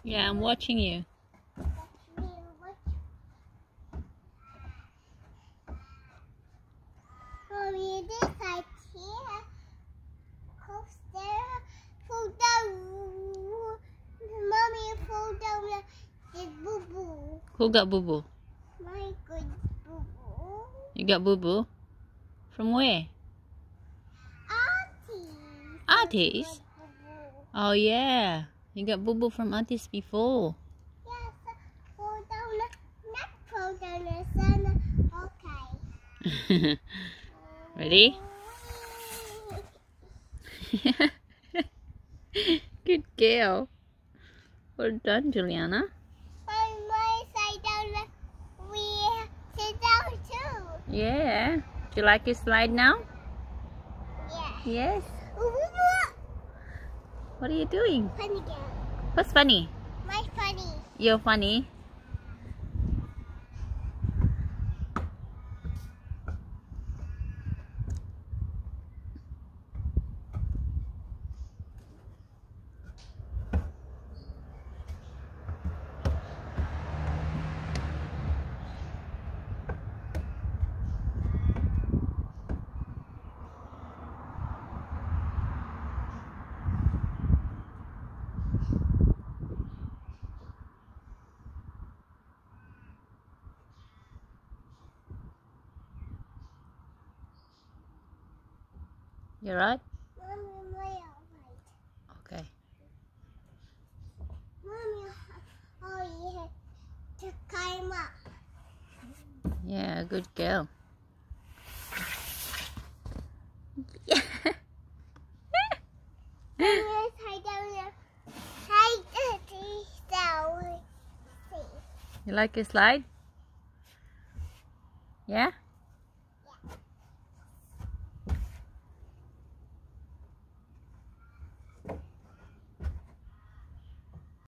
Yeah, I'm watching you. Mommy, this side here. Coaster. Fall down. Mommy, fall down. It's boo boo. Who got boo boo? My good boo boo. You got boo boo? From where? Auntie. Aunties? Oh yeah, you got boo boo from aunties before. Yes, fall down. Not fall down the sun. Okay. Ready? Good girl. Well done, Juliana. On my side down, we sit down too. Yeah. Do you like your slide now? Yeah. Yes. What are you doing? Funny girl. What's funny? My funny. You're funny. You right? Mommy, my alright. Okay. Mommy, oh yeah, to climb up. Yeah, good girl. Yeah. Mommy, hide down there. Hide down. You like your slide? Yeah?